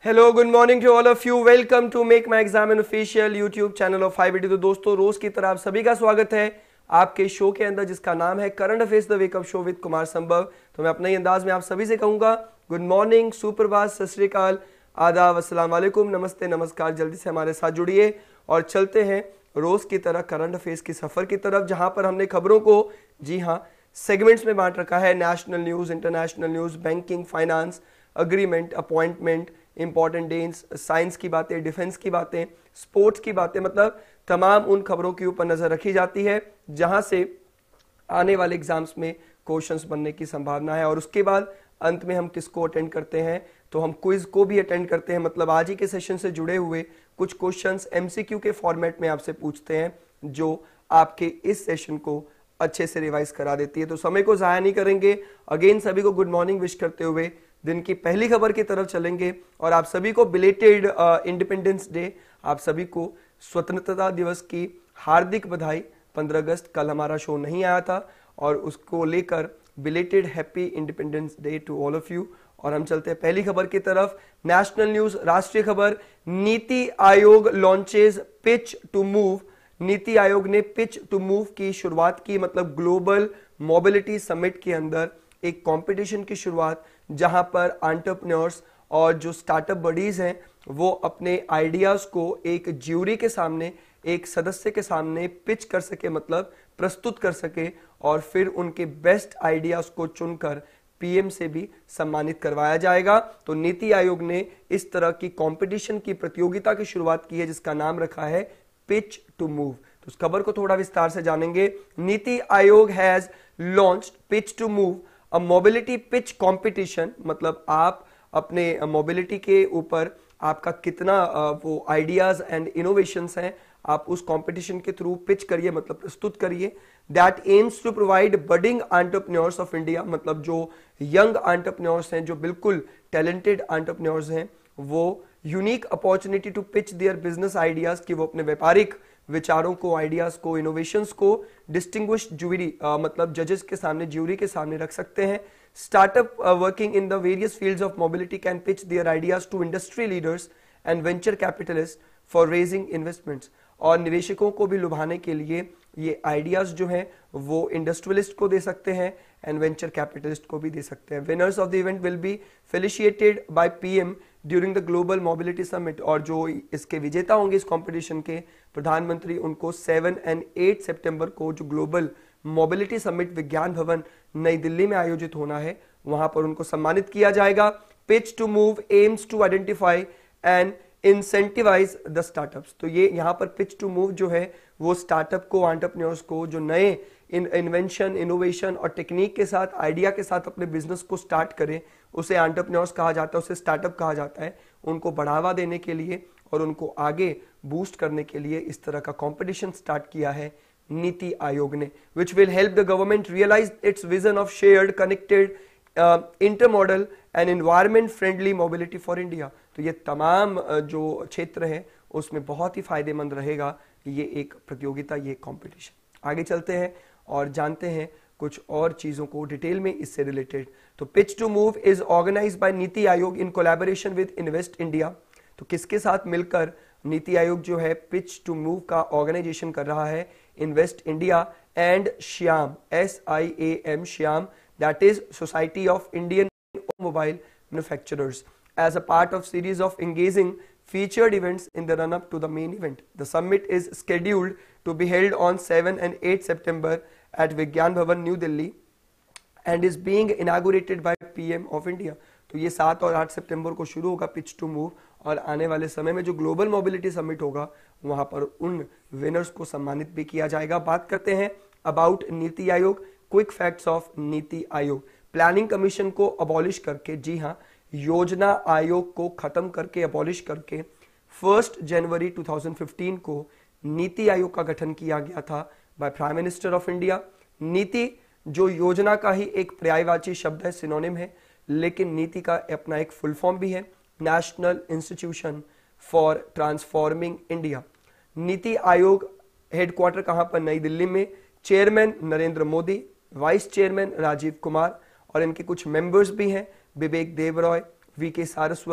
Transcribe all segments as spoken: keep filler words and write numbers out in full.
Hello, good morning to all of you. Welcome to Make My Exam an official YouTube channel of five eighty. तो दोस्तों, रोज की तरह आप सभी का स्वागत है आपके शो के अंदर जिसका नाम है current affairs the wake up show with Kumar Sambhav. तो मैं अपने ही अंदाज में आप सभी से कहूंगा गुड मॉर्निंग, सुप्रभात, सत श्री अकाल, आदाब, अस्सलाम वालेकुम, नमस्ते, नमस्कार। जल्दी से हमारे साथ जुड़िए और चलते हैं रोज की तरह करंट अफेयर्स की सफर की तरफ, जहां पर हमने खबरों को जी हाँ सेगमेंट्स में बांट रखा है। National news, international news, banking, finance, agreement, appointment, important dates, science की बातें, डिफेंस की बातें, स्पोर्ट्स की बातें, मतलब तमाम उन खबरों के ऊपर नजर रखी जाती है जहां से आने वाले एग्जाम्स में क्वेश्चंस बनने की संभावना है। और उसके बाद अंत में हम किसको अटेंड करते हैं, तो हम क्विज को भी अटेंड करते हैं। मतलब आज ही के सेशन से जुड़े हुए कुछ क्वेश्चंस एमसीक्यू के फॉर्मेट में आपसे पूछते हैं जो आपके इस सेशन को अच्छे से रिवाइज करा देती है। तो समय को जाया नहीं करेंगे। अगेन सभी को गुड मॉर्निंग विश करते हुए दिन की पहली खबर की तरफ चलेंगे और आप सभी को बिलेटेड इंडिपेंडेंस डे, आप सभी को स्वतंत्रता दिवस की हार्दिक बधाई। पंद्रह अगस्त कल हमारा शो नहीं आया था और उसको लेकर belated happy Independence Day to all of you. और हम चलते हैं पहली खबर की तरफ। नेशनल न्यूज, राष्ट्रीय खबर, NITI Aayog launches pitch to move. नीति आयोग ने पिच टू मूव की शुरुआत की, मतलब ग्लोबल मोबिलिटी समिट के अंदर एक कंपटीशन की शुरुआत, जहां पर एंटरप्रेन्योर्स और जो स्टार्टअप बडीज हैं वो अपने आइडियाज को एक ज्यूरी के सामने, एक सदस्य के सामने पिच कर सके, मतलब प्रस्तुत कर सके और फिर उनके बेस्ट आइडियाज को चुनकर पीएम से भी सम्मानित करवाया जाएगा। तो नीति आयोग ने इस तरह की कंपटीशन की प्रतियोगिता की शुरुआत की है जिसका नाम रखा है पिच टू मूव। तो उस खबर को थोड़ा विस्तार से जानेंगे। NITI Aayog has launched pitch to move, a mobility pitch competition. मतलब आप अपने मोबिलिटी के ऊपर आपका कितना वो आइडियाज एंड इनोवेशंस हैं, आप उस कंपटीशन के थ्रू पिच करिए, मतलब प्रस्तुत करिए। That aims to provide budding entrepreneurs of India, मतलब जो यंग एंटरप्रेन्योर्स हैं, जो बिल्कुल टैलेंटेड एंटरप्रेन्योर्स हैं, वो unique opportunity to pitch their business ideas, कि वो अपने व्यापारिक विचारों को, आइडियाज को, इनोवेशंस को डिस्टिंग्विश ज्यूरी, मतलब जजेस के सामने, ज्यूरी के सामने रख सकते हैं। Startup working in the various fields of mobility can pitch their ideas to industry leaders and venture capitalist for raising investments. और निवेशकों को भी लुभाने के लिए ये आइडियाज जो हैं वो इंडस्ट्रियलिस्ट को दे सकते हैं एंड वेंचर कैपिटलिस्ट को भी दे सकते हैं। Winners of the event will be felicitated by PM during the global mobility summit. और जो इसके विजेता होंगे इस कंपटीशन के, प्रधानमंत्री उनको सेवन एंड एट सितंबर को जो ग्लोबल मोबिलिटी समिट विज्ञान भवन नई दिल्ली में आयोजित होना है, वहां पर उनको सम्मानित किया जाएगा। Pitch to move aims to identify and incentivise the startups. तो ये यहाँ पर पिच टू मूव जो है वो स्टार्टअप को, एंटरप्रेन्योर्स को जो नए इन इन्वेंशन, इनोवेशन और टेक्निक के साथ, आइडिया के साथ अपने बिजनेस को स्टार्ट करें, उसे एंटरप्रेन्योर्स कहा जाता है, उसे स्टार्टअप कहा जाता है। उनको बढ़ावा देने के लिए और उनको आगे बूस्ट करने के लिए इस तरह का कंपटीशन स्टार्ट किया है नीति आयोग ने, which will help the government realise its vision of shared, connected, intermodal and environment friendly mobility for India. तो ये तमाम uh, जो क्षेत्र है उसमें बहुत ही फायदेमंद रहेगा ये एक प्रतियोगिता, ये कंपटीशन। आगे चलते हैं और जानते हैं कुछ और चीजों को डिटेल में इससे रिलेटेड। तो pitch to move is organised by NITI Aayog in collaboration with Invest India. तो किसके साथ मिलकर नीति आयोग जो है पिच टू मूव का ऑर्गेनाइजेशन कर रहा है? Invest India and SIAM, S I A M, SIAM, that is Society of Indian Automobile Manufacturers, as a part of series of engaging featured events in the run up to the main event. The summit is scheduled to be held on seven and eight September at Vigyan Bhavan, New Delhi and is being inaugurated by P M of India. तो ये सात और आठ सितंबर को शुरू होगा pitch to move और आने वाले समय में जो ग्लोबल मोबिलिटी समिट होगा वहां पर उन विनर्स को सम्मानित भी किया जाएगा। बात करते हैं about NITI Aayog, quick facts of NITI आयोग। प्लानिंग कमीशन को अबॉलिश करके, जी हाँ, योजना आयोग को खत्म करके, अबॉलिश करके first January two thousand fifteen को नीति आयोग का गठन किया गया था by prime minister of India. NITI जो योजना का ही एक पर्यायवाची शब्द है, सिनोनिम है, लेकिन नीति का अपना एक फुल फॉर्म भी है, National Institution for Transforming India. NITI Aayog headquarter कहां पर? नई दिल्ली में। Chairman Narendra Modi, vice chairman Rajiv Kumar और इनके कुछ मेंबर्स भी हैं, विवेक Debroy, V K Saraswat,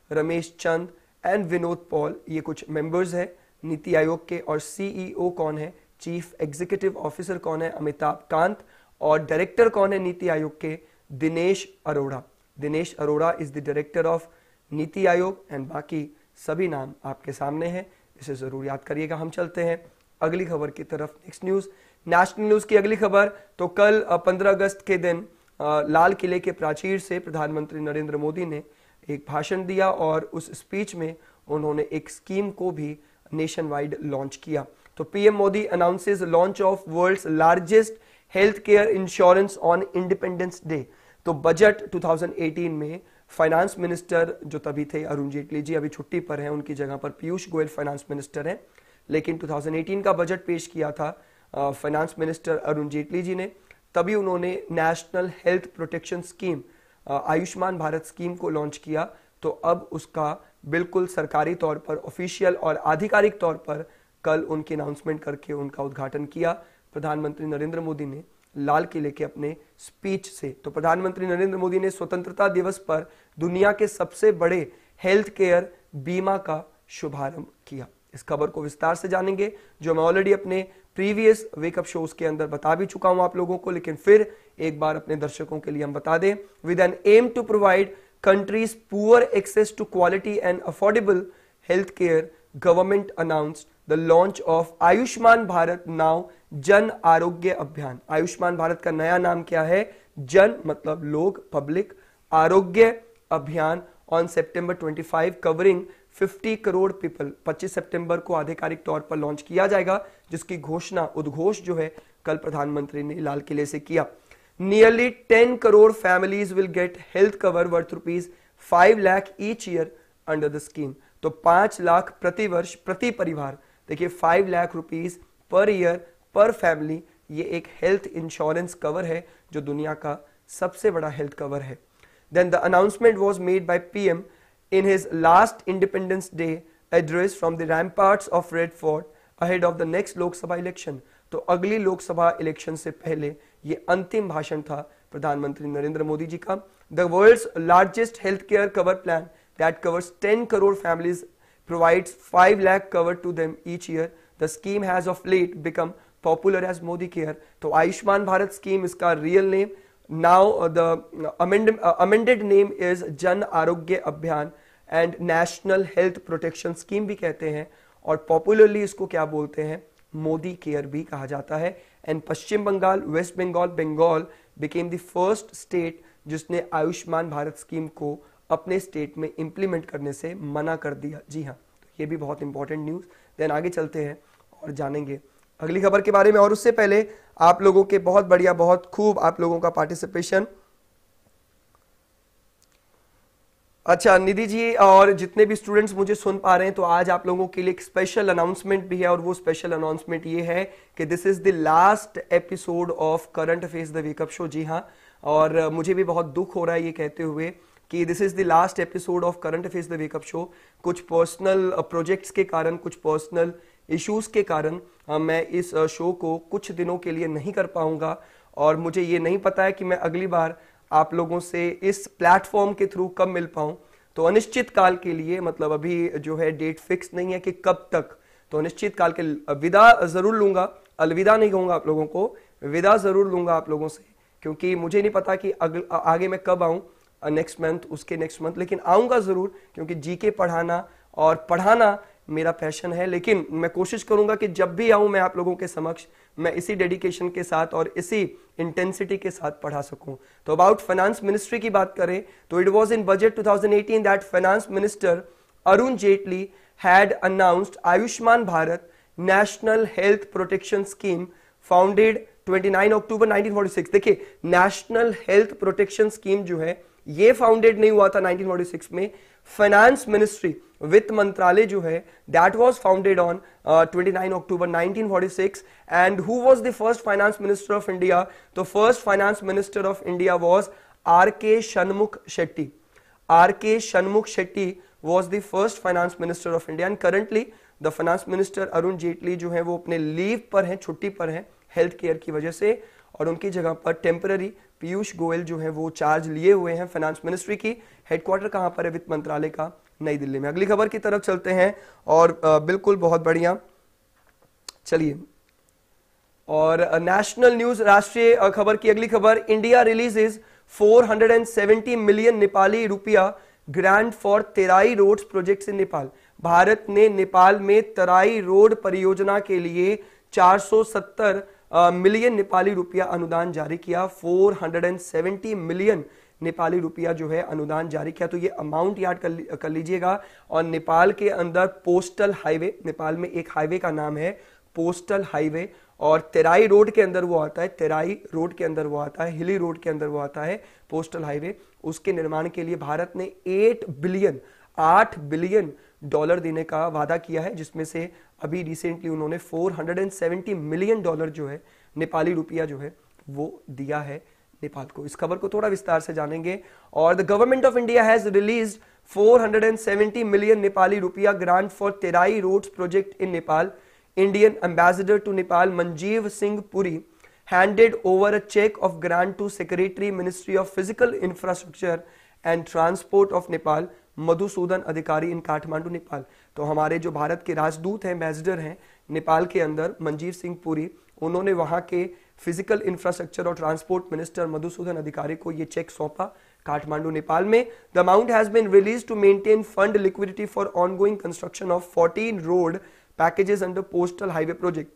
Ramesh Chand and Vinod Paul, ये कुछ मेंबर्स हैं नीति आयोग के। और सीईओ कौन है, चीफ एग्जीक्यूटिव ऑफिसर कौन है, अमिताभ कांत। और डायरेक्टर कौन है नीति आयोग के, Dinesh Arora. Dinesh Arora is the director of NITI Aayog and बाकी सभी नाम आपके सामने हैं, इसे जरूर याद करिएगा। हम चलते हैं अगली खबर की तरफ। नेक्स्ट न्यूज, नेशनल न्यूज की अगली खबर। तो कल पंद्रह अगस्त के दिन लाल किले के प्राचीर से प्रधानमंत्री नरेंद्र मोदी ने एक भाषण दिया और उस स्पीच में उन्होंने एक स्कीम को भी नेशन वाइड लॉन्च किया। तो PM Modi announces launch of world's largest health care insurance on Independence Day. तो बजट दो हज़ार अठारह में फाइनेंस मिनिस्टर जो तभी थे अरुण जेटली जी, अभी छुट्टी पर हैं, उनकी जगह पर पीयूष गोयल फाइनेंस मिनिस्टर हैं, लेकिन दो हज़ार अठारह का बजट पेश किया था फाइनेंस मिनिस्टर अरुण जेटली जी ने। तभी उन्होंने national health protection scheme, Ayushman Bharat scheme को लॉन्च किया। तो अब उसका बिल्कुल सरकारी तौर पर, ऑफिशियल और आधिकारिक तौर पर कल उनकी अनाउंसमेंट करके उनका उद्घाटन किया प्रधानमंत्री नरेंद्र मोदी ने लाल किले के अपने स्पीच से। तो प्रधानमंत्री नरेंद्र मोदी ने स्वतंत्रता दिवस पर दुनिया के सबसे बड़े हेल्थ केयर बीमा का शुभारंभ किया। इस खबर को विस्तार से जानेंगे, जो मैं ऑलरेडी अपने प्रीवियस वेकअप शोज के अंदर बता भी चुका हूं आप लोगों को, लेकिन फिर एक बार अपने दर्शकों के लिए हम बता दें। With an aim to provide countries poor access to quality and affordable health care, government announced the launch of Ayushman Bharat now Jan Arogya अभियान। आयुष्मान भारत का नया नाम क्या है, जन मतलब लोग, पब्लिक, आरोग्य अभियान ऑन सितंबर पच्चीस, कवरिंग पचास करोड़ पीपल। पच्चीस सितंबर को आधिकारिक तौर पर लॉन्च किया जाएगा, जिसकी घोषणा, उद्घोष जो है कल प्रधानमंत्री ने लाल किले से किया। Nearly ten crore families will get health cover worth rupees five lakh each year under the scheme. तो पांच लाख प्रति वर्ष प्रति परिवार, देखिए five lakh rupees per year per family, ये एक हेल्थ इंश्योरेंस कवर है जो दुनिया का सबसे बड़ा हेल्थ कवर है। Then the announcement was made by PM in his last Independence Day address from the ramparts of Red Fort ahead of the next Lok Sabha election। तो अगली Lok Sabha election से पहले ये अंतिम भाषण था प्रधानमंत्री नरेंद्र मोदी जी का। The world's largest healthcare cover plan that covers ten crore families provides five lakh cover to them each year. The scheme has of late become popular as Modi Care। तो आयुष्मान भारत स्कीम इसका real name, now uh, the uh, amended, uh, amended name is Jan Arogya Abhiyan and national health protection scheme भी कहते हैं, और popularly इसको क्या बोलते हैं, मोदी केयर भी कहा जाता है। And Paschim Bengal, West Bengal, Bengal became the first state जिसने आयुष्मान भारत स्कीम को अपने स्टेट में इंप्लीमेंट करने से मना कर दिया। जी हाँ, तो ये भी बहुत इंपॉर्टेंट न्यूज। देन आगे चलते हैं और जानेंगे अगली खबर के बारे में, और उससे पहले आप लोगों के बहुत बढ़िया, बहुत खूब आप लोगों का पार्टिसिपेशन। अच्छा निधि जी और जितने भी स्टूडेंट्स मुझे सुन पा रहे हैं, तो आज आप लोगों के लिए एक स्पेशल अनाउंसमेंट भी है, और वो स्पेशल अनाउंसमेंट ये है कि this is the last episode of current affairs the wake up show. जी हाँ, और मुझे भी बहुत दुख हो रहा है ये कहते हुए कि this is the last episode of current affairs the wake up show. कुछ पर्सनल प्रोजेक्ट्स के कारण, कुछ पर्सनल इश्यूज के कारण मैं इस शो को कुछ दिनों के लिए नहीं कर पाऊंगा, और मुझे ये नहीं पता है कि मैं अगली बार आप लोगों से इस प्लेटफॉर्म के थ्रू कब मिल पाऊं। तो अनिश्चित काल के लिए, मतलब अभी जो है डेट फिक्स नहीं है कि कब तक, तो अनिश्चित काल के विदा जरूर लूंगा, अलविदा नहीं कहूंगा आप लोगों को, विदा जरूर लूंगा आप लोगों से, क्योंकि मुझे नहीं पता कि अग, आगे मैं कब आऊं, नेक्स्ट मंथ, उसके नेक्स्ट मंथ, लेकिन आऊंगा जरूर, क्योंकि जीके पढ़ाना और पढ़ाना मेरा पैशन है। लेकिन मैं कोशिश करूंगा कि जब भी आऊं मैं आप लोगों के समक्ष, मैं इसी डेडिकेशन के साथ और इसी इंटेंसिटी के साथ पढ़ा सकूं। तो अबाउट फाइनेंस मिनिस्ट्री की बात करें तो इट वाज इन बजट दो हज़ार अठारह that finance minister Arun Jaitley had announced Ayushman Bharat national health protection scheme founded उनतीस अक्टूबर नाइनटीन फोर्टी सिक्स। देखिए, नेशनल हेल्थ प्रोटेक्शन स्कीम जो है ये फाउंडेड नहीं हुआ था नाइनटीन फोर्टी सिक्स में, फाइनेंस मिनिस्ट्री, वित्त मंत्रालय जो है दैट वाज फाउंडेड ऑन उनतीस October nineteen forty six. And who was the first finance minister of India? तो first finance minister of India was are K Shanmukh Shetty. R K Shanmukh Shetty was the first finance minister of India. And currently the finance minister Arun Jaitley जो है वो अपने leave पर हैं, छुट्टी पर हैं हेल्थ केयर की वजह से, और उनकी जगह पर टेम्पररी पीयूष गोयल जो है वो चार्ज लिए हुए हैं फाइनेंस मिनिस्ट्री की। हेडक्वार्टर कहां पर है वित्त मंत्रालय का? नई दिल्ली में। अगली खबर की तरफ चलते हैं और बिल्कुल बहुत बढ़िया, चलिए, और नेशनल न्यूज राष्ट्रीय खबर की अगली खबर, India releases four hundred seventy million Nepali rupaya grant for Terai roads projects in Nepal. भारत ने नेपाल में तराई रोड परियोजना के लिए चार सौ सत्तर मिलियन नेपाली रुपया अनुदान जारी किया। Four hundred seventy million Nepali rupaya जो है अनुदान जारी किया। तो ये अमाउंट याद कर, कर लीजिएगा। और नेपाल के अंदर पोस्टल हाईवे, नेपाल में एक हाईवे का नाम है पोस्टल हाईवे, और तेराई रोड के अंदर वो आता है, तेराई रोड के अंदर वो आता है, हिली रोड के अंदर वो आता है पोस्टल हाईवे। उसके निर्माण के लिए भारत ने आठ बिलियन आठ बिलियन डॉलर देने का वादा किया है, जिसमें से अभी रिसेंटली उन्होंने चार सौ सत्तर मिलियन डॉलर जो है नेपाली रुपया जो है वो दिया है नेपाल को। इस खबर को थोड़ा विस्तार से जानेंगे। और the government of India has released four hundred seventy million Nepali rupaya grant for Terai roads project in Nepal. Indian ambassador to Nepal Manjeev Singh Puri handed over a check of grant to Secretary Ministry of Physical Infrastructure and Transport of Nepal Madhusudan Adhikari in Kathmandu Nepal. तो हमारे जो भारत के राजदूत हैं, ambassador हैं नेपाल के अंदर, मंजीव सिंह पुरी, उन्होंने वहां के फिजिकल इंफ्रास्ट्रक्चर और ट्रांसपोर्ट मिनिस्टर मधुसूदन अधिकारी को ये चेक सौंपा काठमांडू नेपाल में। The amount has been release to maintain fund liquidity for ongoing construction of fourteen road packages under postal highway project.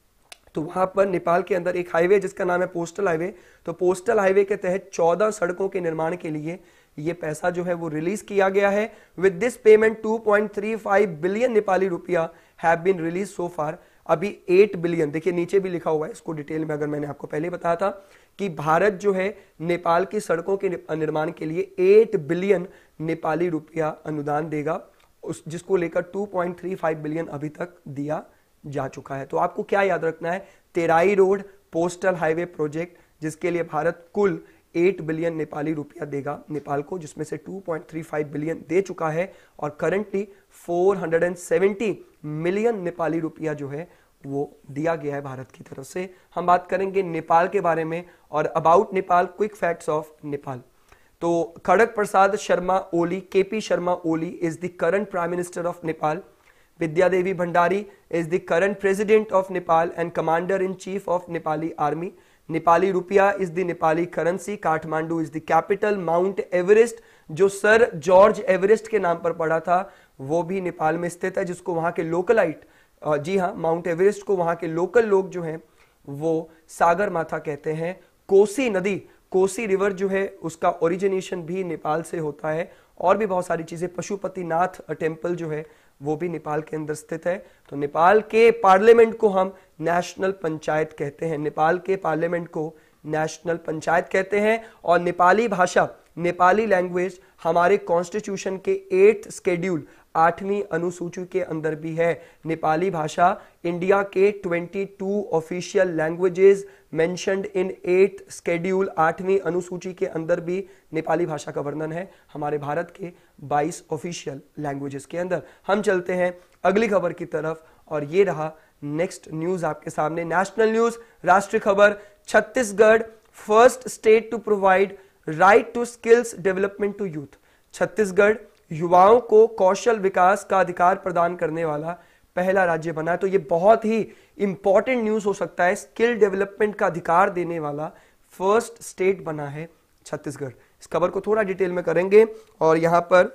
तो वहां पर नेपाल के अंदर एक हाईवे जिसका नाम है पोस्टल हाईवे, तो पोस्टल हाईवे के तहत चौदह सड़कों के निर्माण के लिए ये पैसा जो है वो रिलीज किया गया है। With this payment two point three five billion Nepali rupaya have been release so far. अभी आठ बिलियन, देखिए नीचे भी लिखा हुआ है इसको डिटेल में, अगर मैंने आपको पहले बताया था कि भारत जो है नेपाल की सड़कों के निर्माण के लिए आठ बिलियन नेपाली रुपया अनुदान देगा, उस जिसको लेकर two point three five billion अभी तक दिया जा चुका है। तो आपको क्या याद रखना है, Terai road postal highway project जिसके लिए भारत कुल आठ बिलियन नेपाली रुपया देगा नेपाल को, जिसमें से two point three five billion दे चुका है और currently four hundred seventy million Nepali rupaya जो है वो दिया गया है भारत की तरफ से। हम बात करेंगे नेपाल के बारे में और about Nepal, quick facts of Nepal. तो Khadga Prasad Sharma Oli, K P Sharma Oli is the current prime minister of Nepal. Vidya Devi Bhandari is the current president of Nepal and commander in chief of Nepali army. Nepali rupaya is the Nepali currency. Kathmandu is the capital. Mount Everest जो Sir George Everest के नाम पर पड़ा था वो भी नेपाल में स्थित है, जिसको वहां के लोकलाइट, जी हाँ, माउंट एवरेस्ट को वहां के लोकल लोग जो हैं वो सागर माथा कहते हैं। कोसी नदी, कोसी रिवर जो है उसका ओरिजिनेशन भी नेपाल से होता है और भी बहुत सारी चीजें। पशुपतिनाथ टेम्पल जो है वो भी नेपाल के अंदर स्थित है। तो नेपाल के पार्लियामेंट को हम नेशनल पंचायत कहते हैं, नेपाल के पार्लियामेंट को नेशनल पंचायत कहते हैं। और नेपाली भाषा, नेपाली लैंग्वेज हमारे कॉन्स्टिट्यूशन के एट्थ शेड्यूल, आठवीं अनुसूची के अंदर भी है। नेपाली भाषा इंडिया के बाईस official languages mentioned in eighth schedule, आठवीं अनुसूची के अंदर भी नेपाली भाषा का वर्णन है हमारे भारत के बाईस ऑफिशियल लैंग्वेजेस के अंदर। हम चलते हैं अगली खबर की तरफ और ये रहा नेक्स्ट न्यूज आपके सामने, नेशनल न्यूज राष्ट्रीय खबर। Chhattisgarh first state to provide right to skills development to youth. Chhattisgarh युवाओं को कौशल विकास का अधिकार प्रदान करने वाला पहला राज्य बना है। तो ये बहुत ही इंपॉर्टेंट न्यूज हो सकता है, स्किल डेवलपमेंट का अधिकार देने वाला फर्स्ट स्टेट बना है छत्तीसगढ़। इस खबर को थोड़ा डिटेल में करेंगे और यहां पर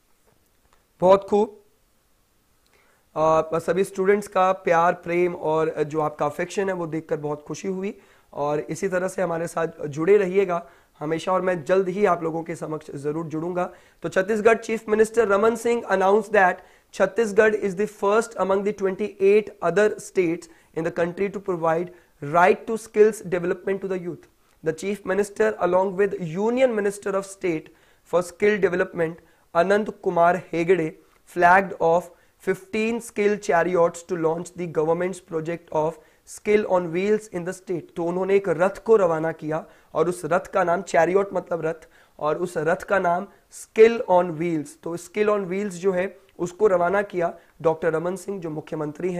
बहुत खूब सभी स्टूडेंट्स का प्यार, प्रेम और जो आपका अफेक्शन है वो देखकर बहुत खुशी हुई और इसी तरह से हमारे साथ जुड़े रहिएगा हमेशा और मैं जल्द ही आप लोगों के समक्ष जरूर जुड़ूंगा। तो Chhattisgarh chief minister Raman Singh announce that Chhattisgarh is the first among the twenty-eight other states in the country to provide right to skills development to the youth. The chief minister along with union minister of state for skill development Anant Kumar Hegde flagged off fifteen skill chariots to launch the government's project of skill on wheels in the state। तो उन्होंने एक रथ को रवाना किया और उस रथ का नाम, चैरियोट मतलब रथ, और उस रथ का नाम स्किल ऑन व्हील्स। तो स्किल ऑन व्हील्स जो है उसको रवाना किया डॉक्टर रमन सिंह जो मुख्यमंत्री हैं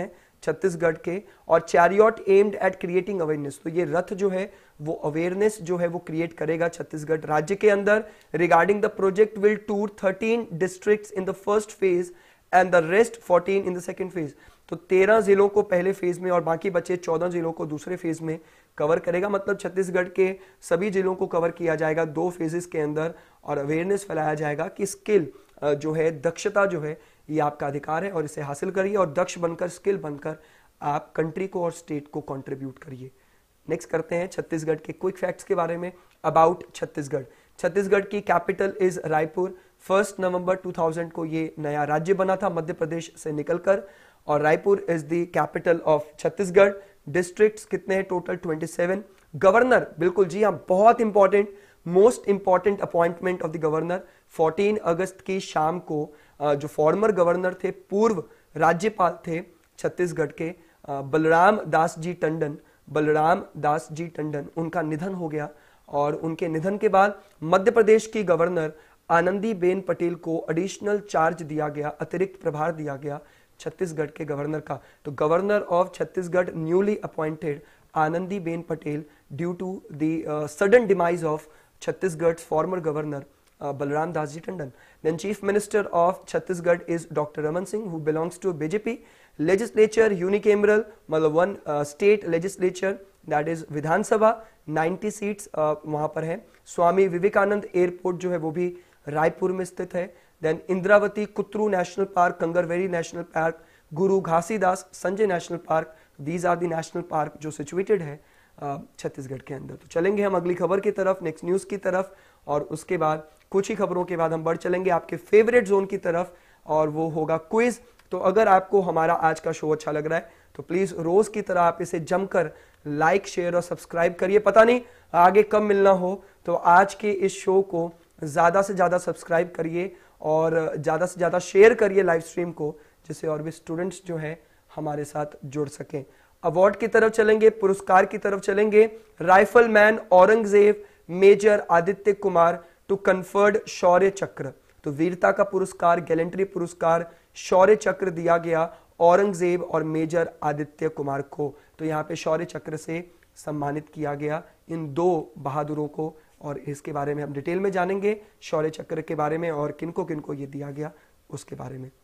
छत्तीसगढ़ के। और chariot aimed at creating awareness, तो ये रथ जो है वो अवेयरनेस जो है वो क्रिएट करेगा छत्तीसगढ़ राज्य के अंदर। Regarding the project will tour thirteen districts in the first phase and the rest fourteen in the second phase. तो तेरह जिलों को पहले फेज में और बाकी बचे चौदह जिलों को दूसरे फेज में कवर करेगा। मतलब छत्तीसगढ़ के सभी जिलों को कवर किया जाएगा दो फेजेस के अंदर, और अवेयरनेस फैलाया जाएगा कि स्किल जो है, दक्षता जो है, ये आपका अधिकार है और इसे हासिल करिए और दक्ष बनकर, स्किल बनकर आप कंट्री को और स्टेट को कंट्रीब्यूट करिए। नेक्स्ट करते हैं छत्तीसगढ़ के क्विक फैक्ट्स के बारे में अबाउट छत्तीसगढ़। छत्तीसगढ़ की कैपिटल इज रायपुर। फर्स्ट नवंबर दो हज़ार को ये नया राज्य बना था मध्य प्रदेश से निकलकर, और Raipur is the capital of Chhattisgarh. Districts कितने हैं टोटल? सत्ताईस। गवर्नर, बिल्कुल जी हाँ, बहुत important, most important appointment of the governor. चौदह अगस्त की शाम को जो फॉर्मर गवर्नर थे, पूर्व राज्यपाल थे छत्तीसगढ़ के, बलराम दास जी टंडन, बलराम दास जी टंडन, उनका निधन हो गया। और उनके निधन के बाद मध्य प्रदेश की गवर्नर आनंदीबेन पटेल को एडिशनल चार्ज दिया गया, अतिरिक्त प्रभार दिया गया छत्तीसगढ़ के गवर्नर का। तो governor of Chhattisgarh newly appointed Anandiben Patel due to the sudden demise of Chhattisgarh former governor Balram Das Ji Tandon. Then Chief Minister of Chhattisgarh is Doctor Raman Singh, who belongs to B J P. Legislature unicameral, मतलब one uh, state legislature, that is Vidhan Sabha, नब्बे seats uh, वहाँ पर है। Swami Vivekananda airport जो है वो भी रायपुर में स्थित है। Then Indravati Kutru national park, Kangerveri national park, Guru Ghasidas Sanjay national park, these are the national park जो सिचुएटेड है छत्तीसगढ़ के अंदर। तो चलेंगे हम अगली खबर की तरफ, नेक्स्ट न्यूज की तरफ, और उसके बाद कुछ ही खबरों के बाद हम बढ़ चलेंगे आपके फेवरेट जोन की तरफ, और वो होगा क्विज। तो अगर आपको हमारा आज का शो अच्छा लग रहा है तो प्लीज रोज की तरह आप इसे जमकर लाइक, शेयर और सब्सक्राइब करिए। पता नहीं आगे कब मिलना हो, तो आज के इस शो को ज्यादा से ज्यादा सब्सक्राइब करिए और ज्यादा से ज्यादा शेयर करिए लाइव स्ट्रीम को, जिससे और भी स्टूडेंट्स जो है हमारे साथ जुड़ सकें। अवार्ड की तरफ चलेंगे, पुरस्कार की तरफ चलेंगे। Rifleman Aurangzeb major Aditya Kumar to conferred Shaurya Chakra, तो वीरता का पुरस्कार, गैलेंट्री पुरस्कार, शौर्य चक्र दिया गया औरंगजेब और मेजर आदित्य कुमार को। तो यहाँ पे शौर्य चक्र से सम्मानित किया गया इन दो बहादुरों को, और इसके बारे में हम डिटेल में जानेंगे, शौर्य चक्र के बारे में और किनको किनको ये दिया गया उसके बारे में।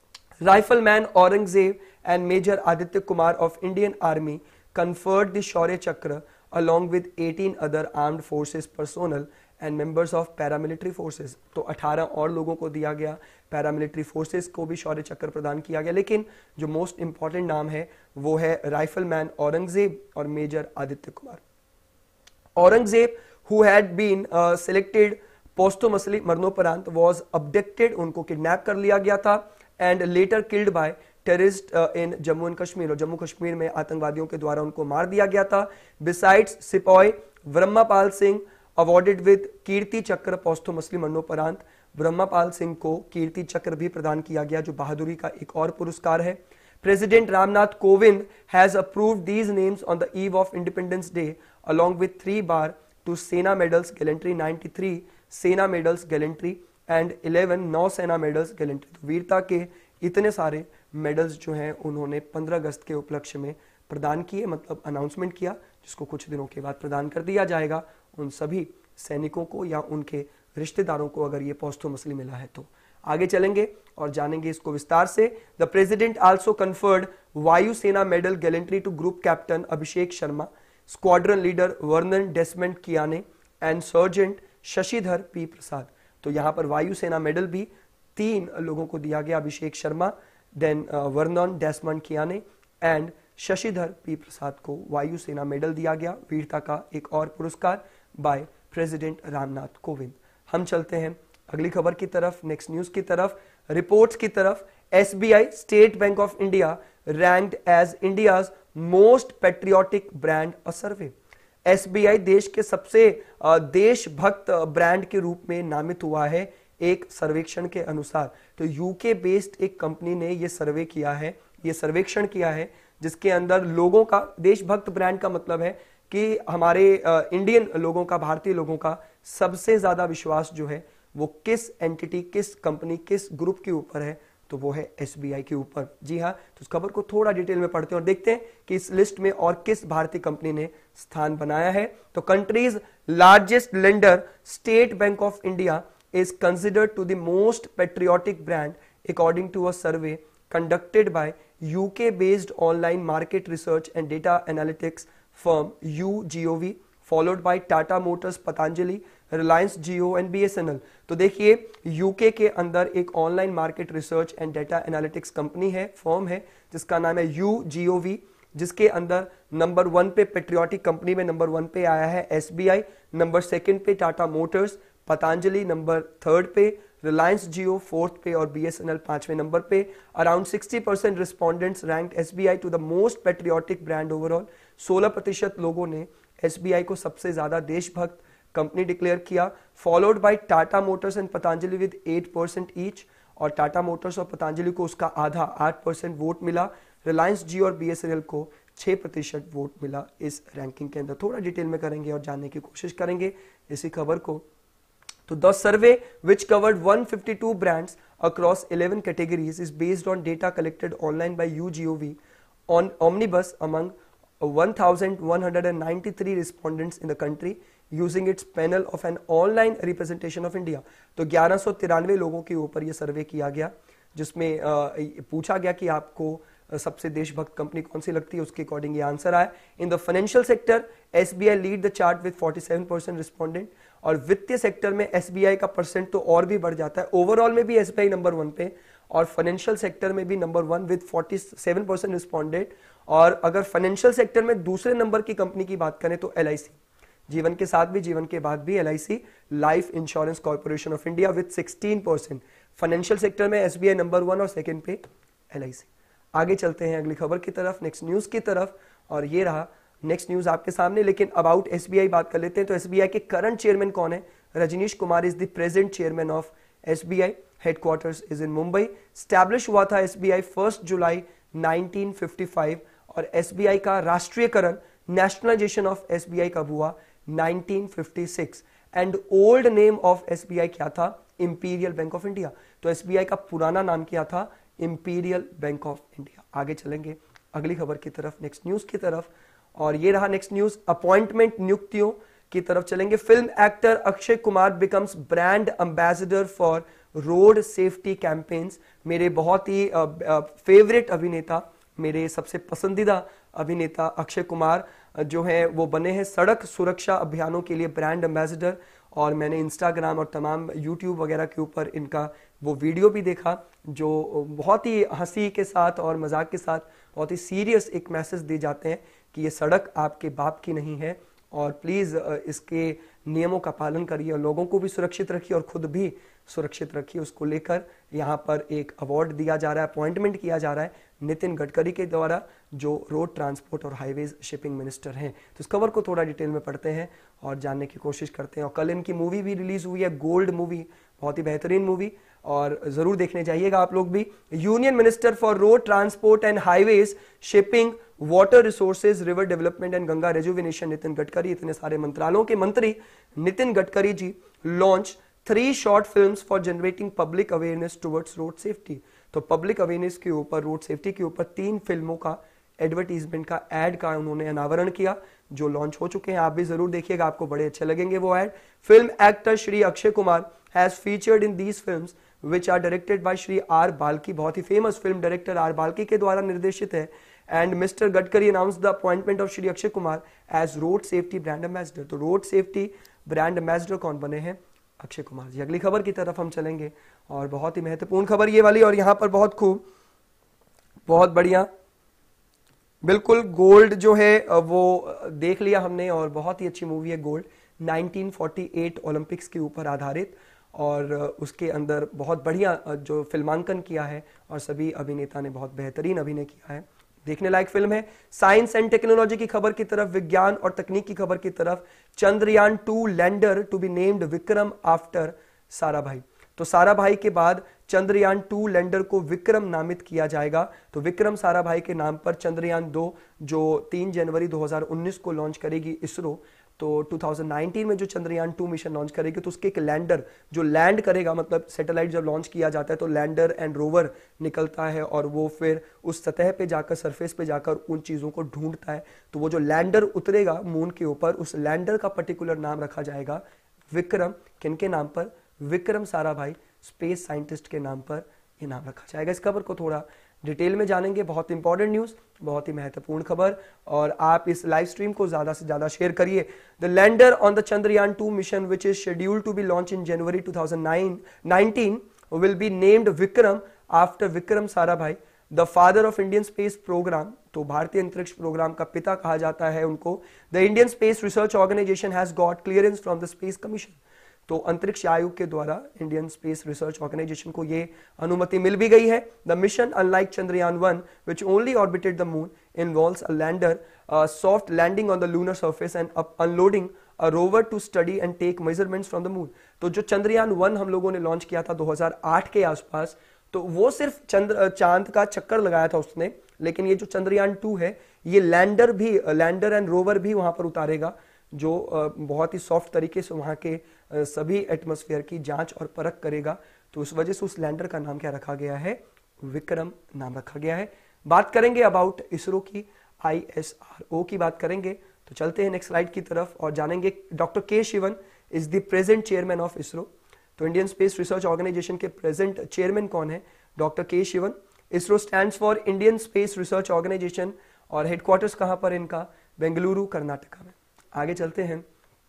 Rifleman Aurangzeb and Major Aditya Kumar of Indian Army conferred the Shaurya Chakra along with eighteen other armed forces personnel and members of paramilitary forces। तो अठारह और लोगों को दिया गया, पैरामिलिट्री फोर्सेस को भी शौर्य चक्र प्रदान किया गया, लेकिन जो मोस्ट इंपॉर्टेंट नाम है वो है राइफलमैन औरंगजेब और major Aditya Kumar. Aurangzeb who had been uh, selected posthumously मरणोपरांत was abducted, उनको किडनैप कर लिया गया था, and later killed by terrorist in Jammu and Kashmir, और जम्मू कश्मीर में आतंकवादियों के द्वारा उनको मार दिया गया था। Besides sepoy Brahmapal Singh awarded with Kirti Chakra posthumously मरणोपरांत, ब्रह्मापाल सिंह को कीर्ति चक्र भी प्रदान किया गया जो बहादुरी का एक और पुरस्कार है। President Ramnath Kovind has approved these names on the eve of independence day along with three bar to Sena medals gallantry तिरानवे Sena medals gallantry and eleven Nau Sena medals gallantry. तो वीरता के इतने सारे मेडल्स जो हैं उन्होंने पंद्रह अगस्त के उपलक्ष्य में प्रदान किए, मतलब अनाउंसमेंट किया, जिसको कुछ दिनों के बाद प्रदान कर दिया जाएगा उन सभी सैनिकों को या उनके रिश्तेदारों को अगर ये पोस्टुमसली मिला है तो। आगे चलेंगे और जानेंगे इसको विस्तार से। The president also conferred Vayusena medal gallantry to group captain Abhishek Sharma, squadron leader Vernon Desmond Keane and sergeant Shashidhar P Prasad. तो यहाँ पर वायुसेना मेडल भी तीन लोगों को दिया गया, Abhishek Sharma, then Vernon Desmond Keane and Shashidhar P Prasad को वायुसेना मेडल दिया गया, वीरता का एक और पुरस्कार बाय प्रेसिडेंट रामनाथ कोविंद। हम चलते हैं अगली खबर की तरफ, नेक्स्ट न्यूज की तरफ, रिपोर्ट्स की तरफ। SBI State Bank of India ranked as India's most patriotic brand a survey. SBI देश के सबसे देशभक्त ब्रांड के रूप में नामित हुआ है एक सर्वेक्षण के अनुसार। तो यूके बेस्ड एक कंपनी ने यह सर्वे किया है, यह सर्वेक्षण किया है, जिसके अंदर लोगों का, देशभक्त ब्रांड का मतलब है कि हमारे इंडियन लोगों का, भारतीय लोगों का सबसे ज्यादा विश्वास जो है वो किस एंटिटी, किस कंपनी, किस ग्रुप के ऊपर है, तो वो है एसबीआई के ऊपर। जी हाँ, तो इस खबर को थोड़ा डिटेल में पढ़ते हैं और देखते हैं कि इस लिस्ट में और किस भारतीय कंपनी ने स्थान बनाया है। तो country's largest lender State Bank of India is considered to the most patriotic brand according to a survey conducted by U K based online market research and data analytics firm U G O V, followed by Tata Motors, Patanjali, Reliance Jio and B S N L। तो देखिए UK के अंदर एक online market research and data analytics company है, firm है, जिसका नाम है U G O V, जिसके अंदर नंबर वन पे पेट्रियोटिक कंपनी में नंबर वन पे आया है एसबीआई, नंबर सेकंड पे Tata motors, Patanjali number third पे, रिलायंस जियो फोर्थ पे और बीएसएनएल पांचवें नंबर पे। Around sixty percent respondents ranked SBI to the most patriotic brand overall. सोलह प्रतिशत लोगों ने एसबीआई को सबसे ज्यादा देशभक्त कंपनी डिक्लेयर किया, followed by Tata motors and Patanjali with eight percent each, और टाटा मोटर्स और पतंजलि को उसका आधा आठ परसेंट वोट मिला। रिलायंस जियो और बीएसएनएल को छह प्रतिशत वोट मिला इस रैंकिंग के अंदर। थोड़ा डिटेल में करेंगे और जानने की कोशिश करेंगे इसी खबर को। तो the survey which covered one hundred fifty-two brands across eleven categories is based on data collected online by U G O V on Omnibus among one thousand one hundred ninety-three respondents in the country using its panel of an online representation of India। तो ग्यारह सौ तिरानवे लोगों के ऊपर यह सर्वे किया गया, जिसमें पूछा गया कि आपको सबसे देशभक्त कंपनी कौन सी लगती है, उसके अकॉर्डिंग ये आंसर आया। In the financial sector SBI lead the chart with सैंतालीस परसेंट रिस्पोंडेंट, और वित्तीय सेक्टर में एसबीआई का परसेंट तो और भी बढ़ जाता है। ओवरऑल में भी एसबीआई नंबर वन पे और फाइनेंशियल सेक्टर में भी नंबर वन विद सैंतालीस परसेंट रिस्पोंडेंट। और अगर फाइनेंशियल सेक्टर में दूसरे नंबर की कंपनी की बात करें तो एलआईसी, जीवन के साथ भी जीवन के बाद भी LIC, life insurance corporation of India with sixteen percent. Financial sector में एसबीआई नंबर वन और सेकंड पे एलआईसी। आगे चलते हैं अगली खबर की तरफ, नेक्स्ट न्यूज की तरफ, और ये रहा नेक्स्ट न्यूज आपके सामने। लेकिन अबाउट एसबीआई बात कर लेते हैं। तो एसबीआई के करंट चेयरमैन कौन है? Rajneesh Kumar is the present chairman of SBI. Headquarters is in Mumbai. Establish हुआ था SBI first July nineteen fifty five, और एसबीआई का राष्ट्रीयकरण, नेशनलाइजेशन ऑफ एसबीआई कब हुआ? Nineteen fifty six. And old name of SBI क्या था? Imperial bank of India. तो एसबीआई का पुराना नाम क्या था? Imperial bank of India. आगे चलेंगे अगली खबर की तरफ, नेक्स्ट न्यूज की तरफ, और ये रहा नेक्स्ट न्यूज। अपॉइंटमेंट, नियुक्तियों की तरफ चलेंगे। Film actor Akshay Kumar becomes brand ambassador for road safety campaigns. मेरे बहुत ही फेवरेट अभिनेता, मेरे सबसे पसंदीदा अभिनेता अक्षय कुमार जो है वो बने हैं सड़क सुरक्षा अभियानों के लिए ब्रांड एम्बेसडर। और मैंने इंस्टाग्राम और तमाम यूट्यूब वगैरह के ऊपर इनका वो वीडियो भी देखा, जो बहुत ही हंसी के साथ और मजाक के साथ बहुत ही सीरियस एक मैसेज दे जाते हैं कि ये सड़क आपके बाप की नहीं है, और प्लीज़ इसके नियमों का पालन करिए और लोगों को भी सुरक्षित रखिए और खुद भी सुरक्षित रखिए। उसको लेकर यहाँ पर एक अवार्ड दिया जा रहा है, अपॉइंटमेंट किया जा रहा है नितिन गडकरी के द्वारा, जो रोड ट्रांसपोर्ट और हाईवेज शिपिंग मिनिस्टर हैं। तो इस खबर को थोड़ा डिटेल में पढ़ते हैं और जानने की कोशिश करते हैं। और कल इनकी मूवी भी रिलीज हुई है, गोल्ड मूवी, बहुत ही बेहतरीन मूवी, और जरूर देखने जाइएगा आप लोग भी। Union minister for road transport and highways shipping, water resources, river development and Ganga rejuvenation Nitin Gadkari, इतने सारे मंत्रालयों के मंत्री Nitin Gadkari ji launch three short films for generating public awareness towards road safety. तो पब्लिक अवेयरनेस के ऊपर, रोड सेफ्टी के ऊपर तीन फिल्मों का एडवर्टीजमेंट का एड का उन्होंने अनावरण किया, जो लॉन्च हो चुके हैं। आप भी जरूर देखिएगा, आपको बड़े अच्छे लगेंगे वो ad. Film actor Shri Akshay Kumar has featured in these films which are directed by Shri R Balki, बहुत ही famous film director R Balki के द्वारा निर्देशित है। And mister Gadkari announce the appointment of Shri Akshay Kumar as road safety brand ambassador. तो रोड सेफ्टी ब्रांड एम्बेसडर कौन बने हैं? अक्षय कुमार जी। अगली खबर की तरफ हम चलेंगे, और बहुत ही महत्वपूर्ण खबर ये वाली, और यहाँ पर बहुत खूब, बहुत बढ़िया, बिल्कुल गोल्ड जो है वो देख लिया हमने, और बहुत ही अच्छी मूवी है Gold, nineteen forty eight Olympics के ऊपर आधारित, और उसके अंदर बहुत बढ़िया जो फिल्मांकन किया है और सभी अभिनेता ने बहुत बेहतरीन अभिनय किया है। देखने लायक फिल्म है। साइंस एंड टेक्नोलॉजी की खबर की तरफ, विज्ञान और तकनीक की खबर की तरफ। Chandrayaan two lander to be named Vikram after Sarabhai. तो साराभाई के बाद चंद्रयान टू लैंडर को विक्रम नामित किया जाएगा। तो विक्रम साराभाई के नाम पर चंद्रयान दो, जो तीन जनवरी दो हज़ार उन्नीस को लॉन्च करेगी इसरो, तो दो हज़ार उन्नीस में जो चंद्रयान टू मिशन लॉन्च करेगी तो उसके एक लैंडर जो लैंड करेगा, मतलब सैटेलाइट जब लॉन्च किया जाता है तो लैंडर एंड रोवर निकलता है और वो फिर उस सतह पे जाकर, सरफेस पे जाकर उन चीज़ों को ढूंढता है। तो वो जो लैंडर उतरेगा मून के ऊपर, उस लैंडर का पर्टिकुलर नाम रखा जाएगा विक्रम। किनके नाम पर? विक्रम साराभाई, स्पेस साइंटिस्ट के नाम पर ये नाम रखा जाएगा। इस खबर को थोड़ा डिटेल में जानेंगे। बहुत इंपॉर्टेंट न्यूज, बहुत ही महत्वपूर्ण खबर, और आप इस लाइव स्ट्रीम को ज्यादा से ज्यादा शेयर करिए। The lander on the Chandrayaan two mission which is scheduled to be launch in January two thousand nineteen will be named Vikram after Vikram Sarabhai, the father of Indian space programme. तो भारतीय अंतरिक्ष प्रोग्राम का पिता कहा जाता है उनको। The Indian space research organisation has got clearance from the space commission. तो अंतरिक्ष आयोग के द्वारा इंडियन स्पेस रिसर्च ऑर्गेनाइजेशन को ये अनुमति मिल भी गई है। The mission unlike Chandrayaan one which only orbited the moon involves a lander, soft landing on the lunar surface and unloading a rover to study and take measurements from the moon. तो जो Chandrayaan one हम लोगों ने launch किया था दो हज़ार आठ के आसपास, तो वो सिर्फ चंद्र चांद का चक्कर लगाया था उसने, लेकिन ये जो चंद्रयान टू है ये लैंडर भी, लैंडर एंड रोवर भी वहां पर उतारेगा, जो बहुत ही सॉफ्ट तरीके से वहां के सभी एटमॉस्फेयर की जांच और परख करेगा। तो उस वजह से उस लैंडर का नाम क्या रखा गया है? विक्रम नाम रखा गया है। बात करेंगे अबाउट इसरो की, आई एस आर ओ की बात करेंगे। तो चलते हैं नेक्स्ट स्लाइड की तरफ और जानेंगे doctor K Sivan is the present chairman of ISRO. तो इंडियन स्पेस रिसर्च ऑर्गेनाइजेशन के प्रेजेंट चेयरमैन कौन है? Doctor K Sivan. ISRO stands for Indian space research organisation और हेडक्वार्टर्स कहां पर इनका? बेंगलुरु, कर्नाटका में। आगे चलते हैं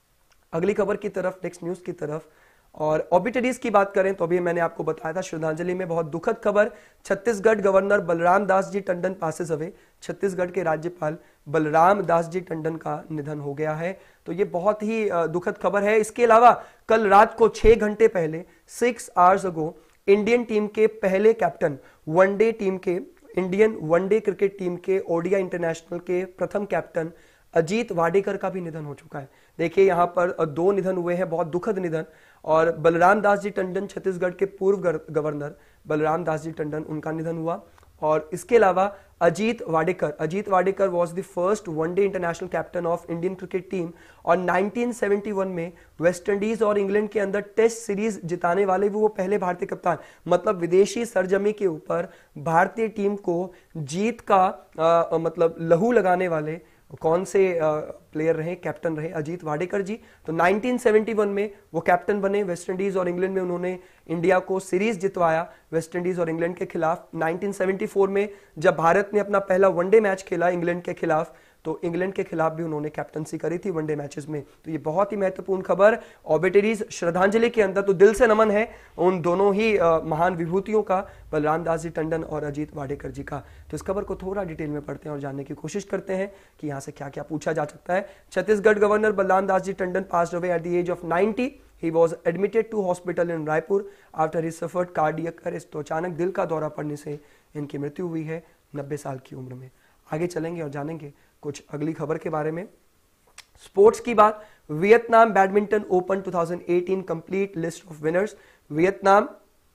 अगली खबर की तरफ, नेक्स्ट न्यूज की तरफ। और ऑबिटरीज की बात करें तो अभी मैंने आपको बताया था श्रद्धांजलि में बहुत दुखद खबर, Chhattisgarh governor Balram Das ji Tandon passes away. Chhattisgarh के राज्यपाल बलराम दास जी टंडन का निधन हो गया है। तो ये बहुत ही दुखद खबर है। इसके अलावा कल रात को छह घंटे पहले, six hours ago, Indian team के पहले कैप्टन, वनडे टीम के, इंडियन वनडे क्रिकेट टीम के ओडिया इंटरनेशनल के प्रथम कैप्टन अजीत वाडेकर का भी निधन हो चुका है। देखिए यहाँ पर दो निधन हुए हैं, बहुत दुखद निधन। और बलराम दास जी टंडन, छत्तीसगढ़ के पूर्व गवर्नर बलराम दास जी टंडन, उनका निधन हुआ। और इसके अलावा Ajit Wadekar, Ajit Wadekar was the first one day international captain of Indian cricket team और नाइनटीन सेवेंटी वन में वेस्ट इंडीज और इंग्लैंड के अंदर टेस्ट सीरीज जिताने वाले भी वो पहले भारतीय कप्तान, मतलब विदेशी सरजमी के ऊपर भारतीय टीम को जीत का आ, मतलब लहू लगाने वाले कौन से प्लेयर रहे, कैप्टन रहे? अजीत वाडेकर जी। तो नाइनटीन सेवेंटी वन में वो कैप्टन बने। वेस्ट इंडीज और इंग्लैंड में उन्होंने इंडिया को सीरीज जितवाया वेस्ट इंडीज और इंग्लैंड के खिलाफ। नाइनटीन सेवेंटी फोर में जब भारत ने अपना पहला वनडे मैच खेला इंग्लैंड के खिलाफ, तो इंग्लैंड के खिलाफ भी उन्होंने कैप्टनसी करी थी वनडे मैचेस में। तो ये बहुत ही महत्वपूर्ण खबर। ऑबिटरीज श्रद्धांजलि के अंदर तो दिल से नमन है उन दोनों ही महान विभूतियों का, बलराम दास जी टंडन और अजीत वाडेकर जी का। तो इस खबर को थोड़ा डिटेल में पढ़ते हैं और जानने की कोशिश करते हैं कि यहाँ से क्या क्या पूछा जा सकता है। Chhattisgarh governor Balram Das ji Tandon passed away at the age of ninety. He was admitted to hospital in Raipur after he suffered cardiac arrest। तो अचानक दिल का दौरा पड़ने से इनकी मृत्यु हुई है नब्बे साल की उम्र में। आगे चलेंगे और जानेंगे कुछ अगली खबर के बारे में। स्पोर्ट्स की बात, Vietnam badminton open two thousand eighteen complete list of winners. Vietnam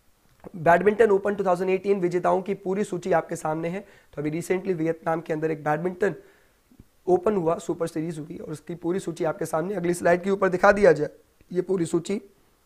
badminton open two thousand eighteen विजेताओं की पूरी सूची आपके सामने है। तो अभी रिसेंटली वियतनाम के अंदर एक बैडमिंटन ओपन हुआ, सुपर सीरीज हुई और उसकी पूरी सूची आपके सामने अगली स्लाइड के ऊपर दिखा दिया जाए। ये पूरी सूची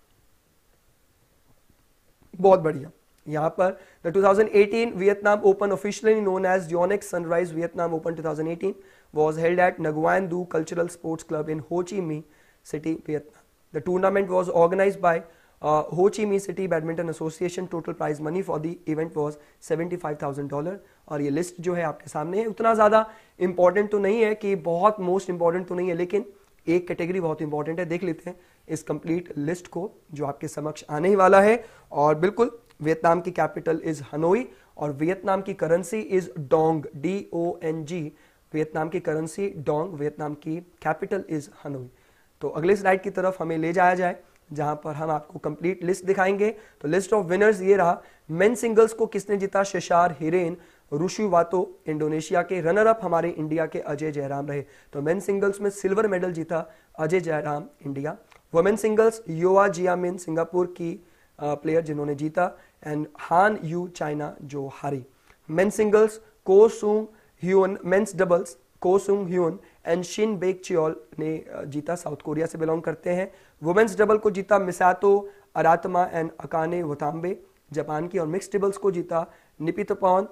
बहुत बढ़िया। यहां पर the two thousand eighteen Vietnam open officially known as Yonex Sunrise Vietnam open two thousand eighteen was held at Nguyen Du Cultural Sports Club in Ho Chi Minh City, Vietnam. The tournament was organized by uh, Ho Chi Minh City Badminton Association. Total prize money for the event was seventy-five thousand dollars. और ये list जो है आपके सामने है। उतना ज़्यादा important तो नहीं है कि बहुत मोस्ट इंपॉर्टेंट तो नहीं है, लेकिन एक कैटेगरी बहुत इंपॉर्टेंट है। देख लेते हैं इस कंप्लीट लिस्ट को जो आपके समक्ष आने ही वाला है। और बिल्कुल वियतनाम की कैपिटल इज हनोई और वियतनाम की currency is dong, D O N G. Vietnam की करेंसी डोंग, वियतनाम की कैपिटल इज हनोई। तो अगले स्लाइड की तरफ हमें ले जाया जाए जहां पर हम आपको कंप्लीट लिस्ट दिखाएंगे। तो लिस्ट ऑफ विनर्स ये रहा। मेन सिंगल्स को किसने जीता? शेशार हिरेन रुशुवातो इंडोनेशिया के। रनर अप हमारे इंडिया के अजय जयराम रहे। तो मेन सिंगल्स में सिल्वर मेडल जीता Ajay Jayaram India. Women singles Yeo Jia Min Singapore की प्लेयर जिन्होंने जीता एंड हान यू चाइना जो हारी। मेन सिंगल्स को सुंग ह्यून, मेंस डबल्स को Sung Hyun and Shin Baek Cheol ने जीता, साउथ कोरिया से बिलोंग करते हैं। वुमेन्स डबल को जीता Misato Aratama and Akane Watanabe, Japan की। और मिक्स डबल्स को जीता निपितपॉन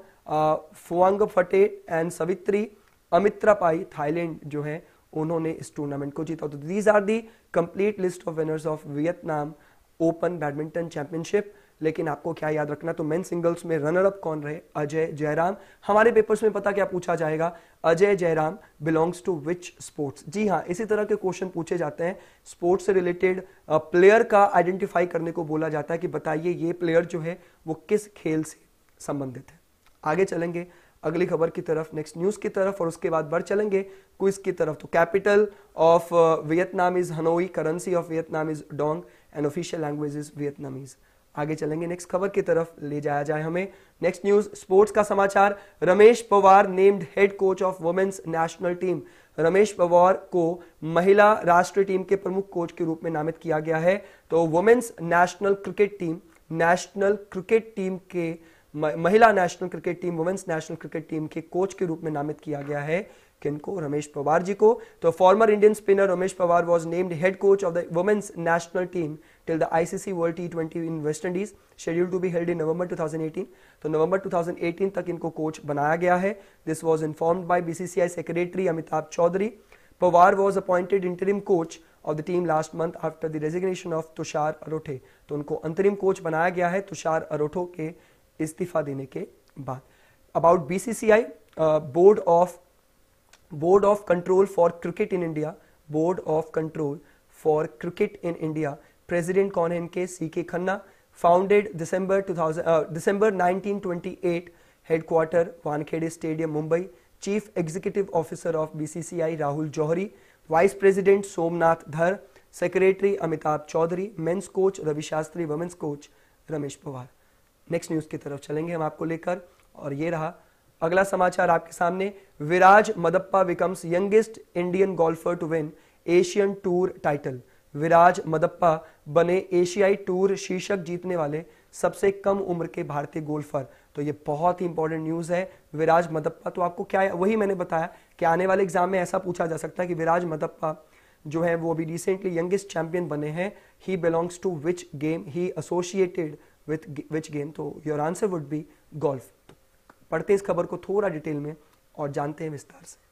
फुआंग फटे एंड सवित्री अमित्रापाई, थाईलैंड जो है उन्होंने इस टूर्नामेंट को जीता। तो these are the complete list of winners of Vietnam open badminton championship. लेकिन आपको क्या याद रखना, तो मेन सिंगल्स में रनर अप कौन रहे? अजय जयराम। हमारे पेपर्स में पता क्या पूछा जाएगा, Ajay Jayaram belongs to which sports. जी हाँ, इसी तरह के क्वेश्चन पूछे जाते हैं। स्पोर्ट्स से रिलेटेड प्लेयर का आइडेंटिफाई करने को बोला जाता है कि बताइए ये प्लेयर जो है वो किस खेल से संबंधित है। आगे चलेंगे अगली खबर की तरफ, नेक्स्ट न्यूज की तरफ, और उसके बाद बढ़ चलेंगे क्विज की तरफ। तो capital of Vietnam is Hanoi, currency of Vietnam is dong and official language is Vietnamese. आगे चलेंगे नेक्स्ट खबर की तरफ, ले जाया जाए हमें। नेक्स्ट न्यूज स्पोर्ट्स का समाचार, Ramesh Pawar named head coach of women's national team. Ramesh Pawar को महिला राष्ट्रीय टीम के प्रमुख कोच के रूप में नामित किया गया है। तो women's national cricket team, national cricket team के महिला national cricket team, women's national cricket team के कोच के रूप में नामित किया गया है किनको? रमेश पवार जी को। तो former Indian spinner Ramesh Pawar was named head coach of the women's national team till the ICC world T twenty in West Indies, scheduled to be held in November two thousand eighteen. तो नवंबर टू थाउजेंड एटीन तक इनको coach बनाया गया है। This was informed by BCCI secretary Amitabh Chaudhary. Pawar was appointed interim coach of the team last month after the resignation of Tushar Arothe. तो उनको अंतरिम coach बनाया गया है तुषार अरोठो के इस्तीफा देने के बाद। About BCCI, board of board of control for cricket in India, board of control for cricket in India, president कौन है इनके? C K Khanna. Founded December two thousand December nineteen twenty eight, headquarter Wankhede stadium Mumbai. Chief executive officer of BCCI Rahul Johri. Vice president Somnath Dhar. Secretary Amitabh Chaudhary. Men's coach Ravi Shastri, women's coach Ramesh Powar. Next news की तरफ चलेंगे हम आपको लेकर, और ये रहा अगला समाचार आपके सामने। Viraj Madappa becomes youngest Indian golfer to win Asian tour title. Viraj Madappa बने एशियाई टूर शीर्षक जीतने वाले सबसे कम उम्र के भारतीय गोल्फर। तो ये बहुत ही इंपॉर्टेंट न्यूज है। विराज मदप्पा, तो आपको क्या है, वही मैंने बताया कि आने वाले एग्जाम में ऐसा पूछा जा सकता है कि विराज मदप्पा जो है वो अभी रिसेंटली यंगेस्ट चैंपियन बने हैं। He belongs to which game, he associated with which game. तो your answer would be golf. तो पढ़ते हैं इस खबर को थोड़ा डिटेल में और जानते हैं विस्तार से।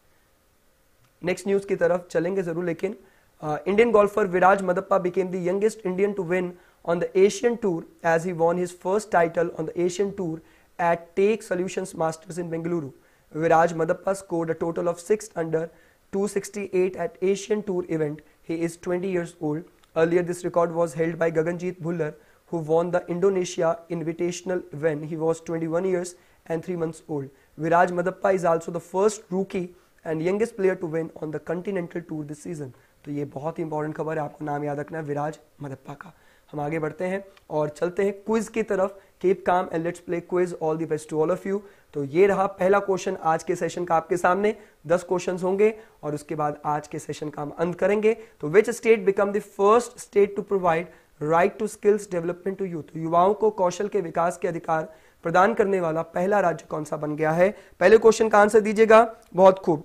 नेक्स्ट न्यूज की तरफ चलेंगे जरूर, लेकिन Indian golfer Viraj Madappa became the youngest Indian to win on the Asian Tour as he won his first title on the Asian Tour at Take Solutions Masters in Bengaluru. Viraj Madappa scored a total of six under two sixty-eight at Asian Tour event. He is twenty years old. Earlier this record was held by Gaganjeet Bhullar, who won the Indonesia Invitational when he was twenty-one years and three months old. Viraj Madappa is also the first rookie and youngest player to win on the Continental Tour this season. तो ये बहुत ही important खबर है, आपको नाम याद रखना है विराज मदप्पा का। हम आगे बढ़ते हैं और चलते हैं क्विज की तरफ। Keep calm and let's play quiz. All the best to all of you. तो ये रहा पहला क्वेश्चन आज के सेशन का आपके सामने। दस क्वेश्चंस होंगे और उसके बाद आज के सेशन का हम अंत करेंगे। तो which state become the first state to provide right to skills development to youth. युवाओं को कौशल के विकास के अधिकार प्रदान करने वाला पहला राज्य कौन सा बन गया है? पहले क्वेश्चन का आंसर दीजिएगा। बहुत खूब।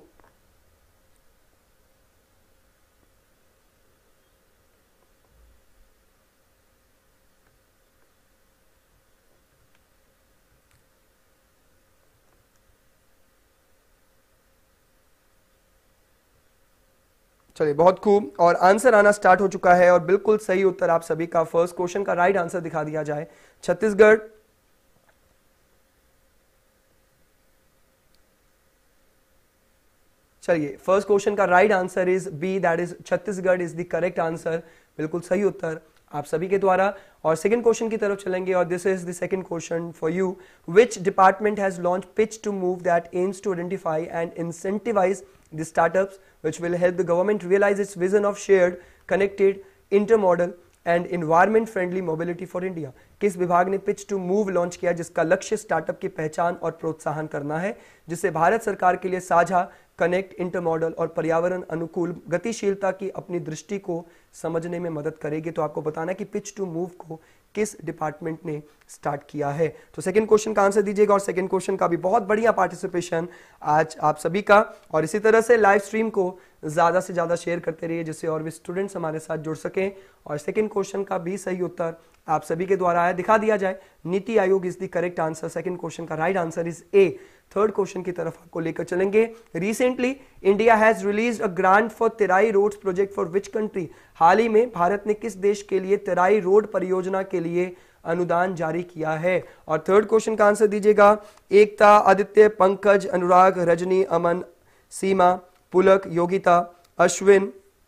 चलिए बहुत खूब, और आंसर आना स्टार्ट हो चुका है और बिल्कुल सही उत्तर आप सभी का। फर्स्ट क्वेश्चन का राइट आंसर दिखा दिया जाए, छत्तीसगढ़। चलिए फर्स्ट क्वेश्चन का right answer is B, that is Chhattisgarh is the correct answer. बिल्कुल सही उत्तर आप सभी के द्वारा। और सेकंड क्वेश्चन की तरफ चलेंगे और this is the second question for you. Which department has launch pitch to move that aims to identify and incentivize the startups which will help the government realize its vision of shared, connected, intermodal and environment friendly mobility for India. किस विभाग ने pitch to move launch किया, जिसका लक्ष्य startup की पहचान और प्रोत्साहन करना है, जिससे भारत सरकार के लिए साझा, कनेक्ट, इंटरमॉडल और पर्यावरण अनुकूल गतिशीलता की अपनी दृष्टि को समझने में मदद करेगी। तो आपको बताना है कि पिच टू मूव को किस डिपार्टमेंट ने स्टार्ट किया है। तो सेकंड क्वेश्चन का आंसर दीजिएगा, और सेकंड क्वेश्चन का भी बहुत बढ़िया पार्टिसिपेशन आज आप सभी का। और इसी तरह से लाइव स्ट्रीम को ज्यादा से ज्यादा शेयर करते रहिए, जिससे और भी स्टूडेंट्स हमारे साथ जुड़ सकें। और सेकंड क्वेश्चन का भी सही उत्तर आप सभी के द्वारा आया, दिखा दिया जाए। NITI Aayog is the correct answer. Second question का right answer is A. Third question की तरफ आपको लेकर चलेंगे। Recently India has released a grant for Terai roads project for which country. हाल ही में भारत ने किस देश के लिए तेराई रोड परियोजना के लिए अनुदान जारी किया है। और थर्ड क्वेश्चन का आंसर दीजिएगा। एकता, आदित्य, पंकज, अनुराग, रजनी, अमन, सीमा, पुलक, योगिता, अश्विन,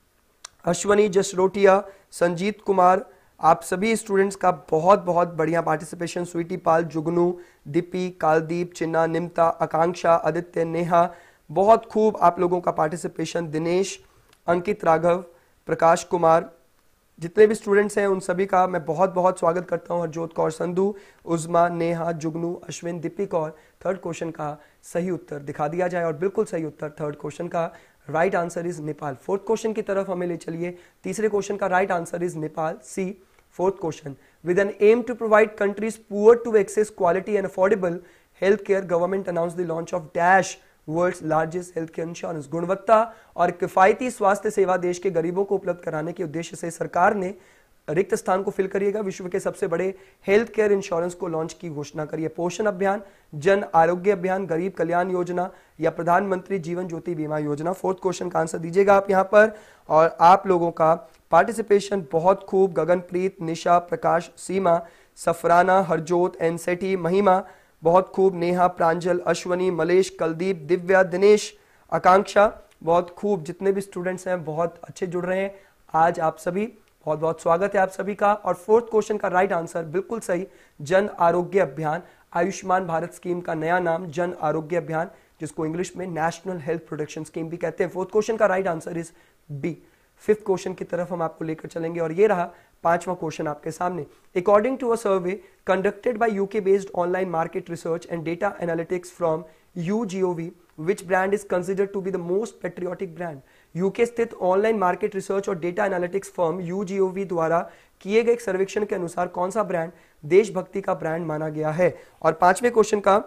अश्वनी, जसरोटिया, संजीत कुमार, आप सभी स्टूडेंट्स का बहुत बहुत बढ़िया पार्टिसिपेशन। स्वीटी पाल, जुगनू, दीपी, कालदीप, चिन्ना, निमता, आकांक्षा, आदित्य, नेहा, बहुत खूब आप लोगों का पार्टिसिपेशन। दिनेश, अंकित, राघव, प्रकाश कुमार, जितने भी स्टूडेंट्स हैं उन सभी का मैं बहुत बहुत स्वागत करता हूं। हरजोत कौर संधू, उज़मा, नेहा, जुगनू, अश्विन, दीपी कौर। थर्ड क्वेश्चन का सही उत्तर दिखा दिया जाए, और बिल्कुल सही उत्तर थर्ड क्वेश्चन का right answer is Nepal. Fourth question की तरफ हमें ले चलिए। तीसरे क्वेश्चन का right answer is Nepal, C. Fourth question, with an aim to provide countries poor to access quality and affordable health care, government announce the launch of dash world's largest health care insurance. गुणवत्ता और किफायती स्वास्थ्य सेवा देश के गरीबों को उपलब्ध कराने के उद्देश्य से सरकार ने, रिक्त स्थान को फिल करिएगा, विश्व के सबसे बड़े हेल्थ केयर इंश्योरेंस को लॉन्च की घोषणा करिए। पोषण अभियान, जन आरोग्य अभियान, गरीब कल्याण योजना या प्रधानमंत्री जीवन ज्योति बीमा योजना। फोर्थ क्वेश्चन का आंसर दीजिएगा आप यहां पर। और आप लोगों का पार्टिसिपेशन बहुत खूब। गगनप्रीत, निशा, प्रकाश, सीमा, सफराना, हरजोत, एनसेटी, महिमा, बहुत खूब। नेहा, प्रांजल, अश्वनी, मलेश, कुलदीप, दिव्या, दिनेश, आकांक्षा, बहुत खूब। जितने भी स्टूडेंट्स हैं बहुत अच्छे जुड़ रहे हैं आज आप सभी, बहुत बहुत स्वागत है आप सभी का। और फोर्थ क्वेश्चन का राइट आंसर बिल्कुल सही, जन आरोग्य अभियान। आयुष्मान भारत स्कीम का नया नाम जन आरोग्य अभियान, जिसको इंग्लिश में नेशनल हेल्थ प्रोटेक्शन स्कीम भी कहते हैं। फोर्थ क्वेश्चन का right answer is B. Fifth question की तरफ हम आपको लेकर चलेंगे, और ये रहा पांचवा क्वेश्चन आपके सामने। According to a survey conducted by UK based online market research and data analytics from YouGov, which brand is considered to be the most patriotic brand. UK स्थित ऑनलाइन मार्केट रिसर्च और data analytics firm YouGov द्वारा किए गए एक सर्वेक्षण के अनुसार कौन सा ब्रांड देशभक्ति का ब्रांड माना गया है। और पांचवें क्वेश्चन का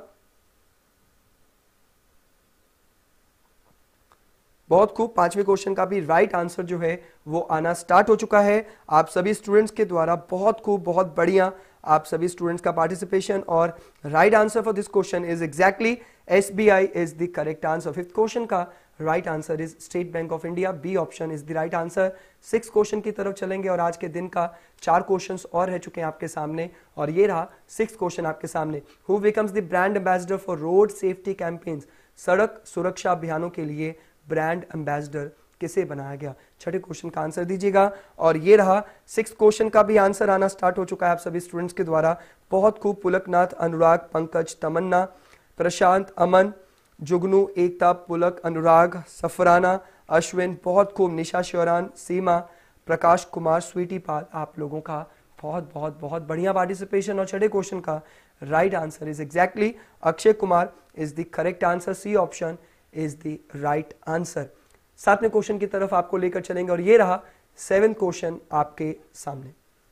बहुत खूब, पांचवें क्वेश्चन का भी राइट आंसर जो है वो आना स्टार्ट हो चुका है आप सभी स्टूडेंट्स के द्वारा। बहुत खूब, बहुत बढ़िया आप सभी स्टूडेंट्स का पार्टिसिपेशन। और right answer for this question is exactly SBI is the correct answer. Fifth question का right answer is State Bank of India, B option is the right answer. Six question की तरफ चलेंगे, और आज के दिन का चार क्वेश्चंस और रह चुके हैं आपके सामने, और ये रहा सिक्स क्वेश्चन आपके सामने। Who becomes the brand ambassador for road safety campaigns. सड़क सुरक्षा अभियानों के लिए ब्रांड एम्बेसडर किसे बनाया गया। छठे क्वेश्चन का आंसर दीजिएगा, और ये रहा सिक्स क्वेश्चन का भी आंसर आना स्टार्ट हो चुका है आप सभी स्टूडेंट्स के द्वारा। बहुत खूब। पुलकनाथ, अनुराग, पंकज, तमन्ना, प्रशांत, अमन, जुगनू, एकता, पुलक, अनुराग, सफराना, अश्विन, बहुत खूब। निशा, श्योरान, सीमा, प्रकाश कुमार, स्वीटी पाल, आप लोगों का बहुत बहुत बहुत बढ़िया पार्टिसिपेशन। और छठे क्वेश्चन का right answer is exactly Akshay Kumar is the correct answer, C option is the right answer. सातवें क्वेश्चन की तरफ आपको लेकर चलेंगे, और ये रहा सेवेंथ क्वेश्चन आपके सामने।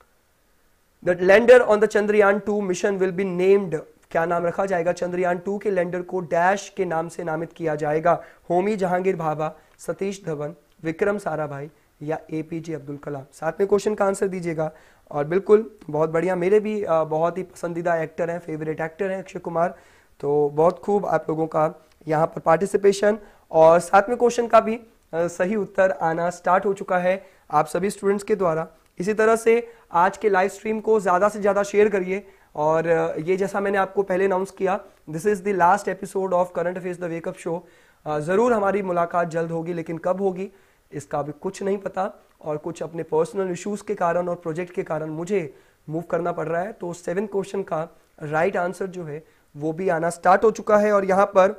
The lander on the Chandrayaan two mission will be named, क्या नाम रखा जाएगा। चंद्रयान टू के लैंडर को डैश के नाम से नामित किया जाएगा। होमी जहांगीर भाभा, सतीश धवन, विक्रम साराभाई या एपीजे अब्दुल कलाम। सातवें क्वेश्चन का आंसर दीजिएगा, और बिल्कुल बहुत बढ़िया, मेरे भी बहुत ही पसंदीदा एक्टर हैं, फेवरेट एक्टर हैं अक्षय कुमार। तो बहुत खूब आप लोगों का यहाँ पर पार्टिसिपेशन। और सातवें क्वेश्चन का भी सही उत्तर आना स्टार्ट हो चुका है आप सभी स्टूडेंट्स के द्वारा। इसी तरह से आज के लाइव स्ट्रीम को ज्यादा से ज्यादा शेयर करिए। और ये जैसा मैंने आपको पहले अनाउंस किया, this is the last episode of current affairs the wake up show. जरूर हमारी मुलाकात जल्द होगी, लेकिन कब होगी इसका अभी कुछ नहीं पता, और कुछ अपने पर्सनल इश्यूज के कारण और प्रोजेक्ट के कारण मुझे मूव करना पड़ रहा है। तो सेवेंथ क्वेश्चन का राइट आंसर जो है वो भी आना स्टार्ट हो चुका है। और यहां पर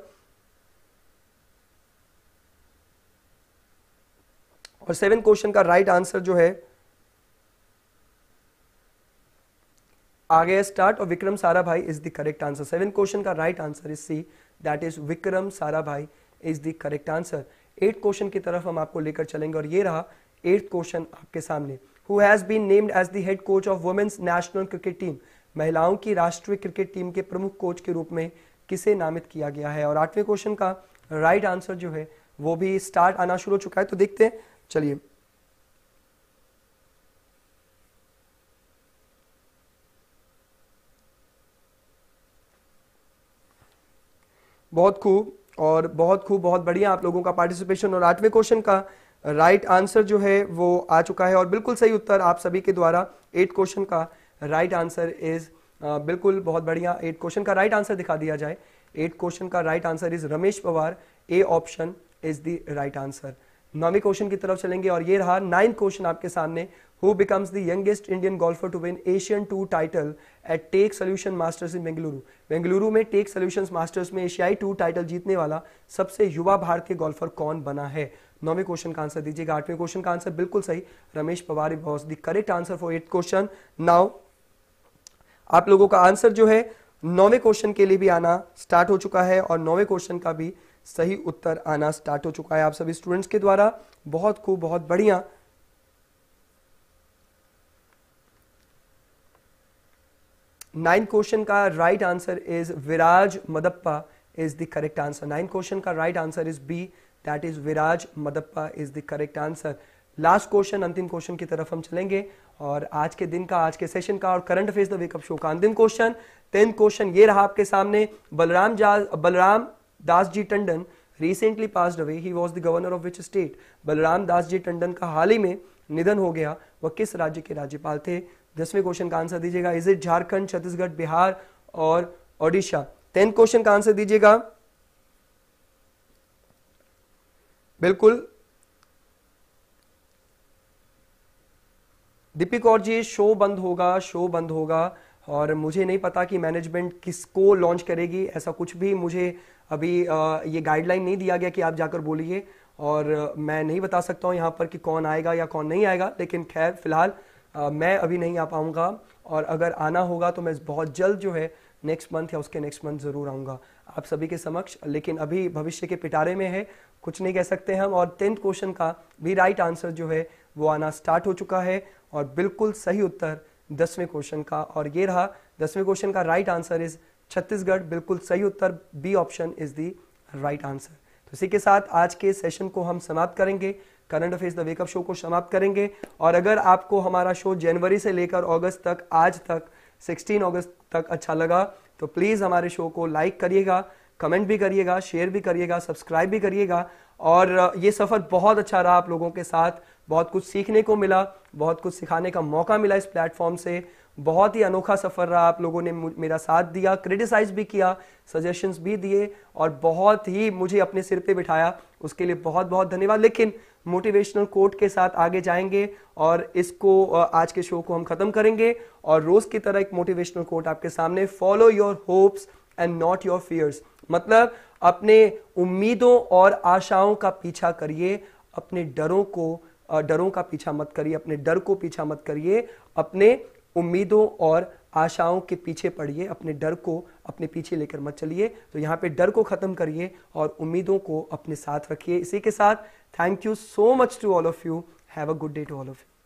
और सेवन क्वेश्चन का राइट आंसर जो है आ गया स्टार्ट और Vikram Sarabhai is the correct answer. Seven question का right answer is C, that is Vikram Sarabhai is the correct answer. Eight question की तरफ हम आपको लेकर चलेंगे और ये रहा एट क्वेश्चन आपके सामने। Who has been named as the head coach of women's national cricket team, महिलाओं की राष्ट्रीय क्रिकेट टीम के प्रमुख कोच के रूप में किसे नामित किया गया है। और आठवें क्वेश्चन का राइट आंसर जो है वो भी स्टार्ट आना शुरू हो चुका है, तो देखते हैं। चलिए, बहुत खूब और बहुत खूब, बहुत बढ़िया आप लोगों का पार्टिसिपेशन। और आठवें क्वेश्चन का राइट आंसर जो है वो आ चुका है और बिल्कुल सही उत्तर आप सभी के द्वारा। एट क्वेश्चन का राइट आंसर इज बिल्कुल बहुत बढ़िया। एट क्वेश्चन का राइट आंसर दिखा दिया जाए। एट क्वेश्चन का right answer is Ramesh Powar, A option is the right answer. नौवीं क्वेश्चन की तरफ चलेंगे और ये रहा नाइन्थ क्वेश्चन आपके सामने। Who becomes the youngest Indian golfer to win Asian tour title at tech solution masters in Bengaluru. Bengaluru में टेक सोल्यूशंस मास्टर्स में एशियाई टूर टाइटल जीतने वाला सबसे युवा भारतीय गोल्फर कौन बना है। नौवें क्वेश्चन का आंसर दीजिएगा। आठवें क्वेश्चन का आंसर बिल्कुल सही, Ramesh Pawar was the correct answer for eight question. Now आप लोगों का आंसर जो है नौवें क्वेश्चन के लिए भी आना स्टार्ट हो चुका है और नौवें क्वेश्चन का भी सही उत्तर आना स्टार्ट हो चुका है आप सभी स्टूडेंट्स के द्वारा। बहुत खूब, बहुत बढ़िया। नाइन्थ क्वेश्चन का right answer is Viraj Madappa is the correct answer. Ninth question का right answer is B, that is Viraj Madappa is the correct answer. Last question, अंतिम क्वेश्चन की तरफ हम चलेंगे और आज के दिन का, आज के सेशन का और current affairs the wake up show का अंतिम क्वेश्चन, टेंथ क्वेश्चन ये रहा आपके सामने। बलराम जा Balram Das ji Tandon recently passed away, he was the governor of which state. Balram Das ji Tandon का हाल ही में निधन हो गया, वह किस राज्य के राज्यपाल थे। दसवें क्वेश्चन का आंसर दीजिएगा। इज इट झारखंड, छत्तीसगढ़, बिहार और ओडिशा। टेंथ क्वेश्चन का आंसर दीजिएगा। बिल्कुल दीपिक और जी, शो बंद होगा, शो बंद होगा और मुझे नहीं पता कि मैनेजमेंट किसको लॉन्च करेगी, ऐसा कुछ भी मुझे अभी ये गाइडलाइन नहीं दिया गया कि आप जाकर बोलिए और मैं नहीं बता सकता हूँ यहाँ पर कि कौन आएगा या कौन नहीं आएगा। लेकिन खैर फिलहाल मैं अभी नहीं आ पाऊंगा और अगर आना होगा तो मैं बहुत जल्द जो है नेक्स्ट मंथ या उसके नेक्स्ट मंथ जरूर आऊंगा आप सभी के समक्ष। लेकिन अभी भविष्य के पिटारे में है, कुछ नहीं कह सकते हम। और टेंथ क्वेश्चन का भी राइट आंसर जो है वो आना स्टार्ट हो चुका है और बिल्कुल सही उत्तर दसवें क्वेश्चन का। और ये रहा दसवें क्वेश्चन का राइट आंसर इज छत्तीसगढ़, बिल्कुल सही उत्तर, B option is the right answer. तो इसी के साथ आज के सेशन को हम समाप्त करेंगे, current affairs the wake up show को समाप्त करेंगे। और अगर आपको हमारा शो जनवरी से लेकर अगस्त तक, आज तक सोलह अगस्त तक अच्छा लगा तो प्लीज हमारे शो को लाइक करिएगा, कमेंट भी करिएगा, शेयर भी करिएगा, सब्सक्राइब भी करिएगा। और ये सफर बहुत अच्छा रहा आप लोगों के साथ, बहुत कुछ सीखने को मिला, बहुत कुछ सिखाने का मौका मिला इस प्लेटफॉर्म से। बहुत ही अनोखा सफर रहा, आप लोगों ने मेरा साथ दिया, क्रिटिसाइज भी किया, सजेशंस भी दिए और बहुत ही मुझे अपने सिर पे बिठाया, उसके लिए बहुत बहुत धन्यवाद। लेकिन मोटिवेशनल कोट के साथ आगे जाएंगे और इसको, आज के शो को हम खत्म करेंगे और रोज की तरह एक मोटिवेशनल कोट आपके सामने। Follow your hopes and not your fears, मतलब अपने उम्मीदों और आशाओं का पीछा करिए, अपने डरों को डरों का पीछा मत करिए, अपने डर को पीछा मत करिए, अपने उम्मीदों और आशाओं के पीछे पड़िए, अपने डर को अपने पीछे लेकर मत चलिए। तो यहाँ पे डर को खत्म करिए और उम्मीदों को अपने साथ रखिए। इसी के साथ thank you so much to all of you, have a good day to all of you.